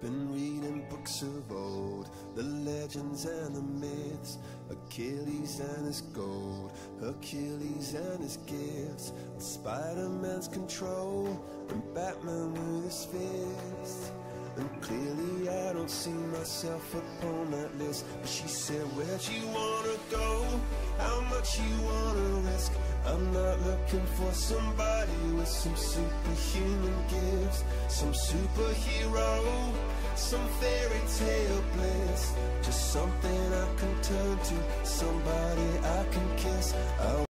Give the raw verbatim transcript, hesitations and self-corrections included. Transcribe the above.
Been reading books of old, the legends and the myths, Achilles and his gold, Hercules and his gifts, Spider-Man's control, and Batman with his fists. And clearly I don't see myself upon that list. But she said, where'd you wanna go? How much you wanna risk? I'm not looking for somebody with some superhuman gifts, some superhero, some fairy tale bliss. Just something I can turn to, somebody I can kiss. I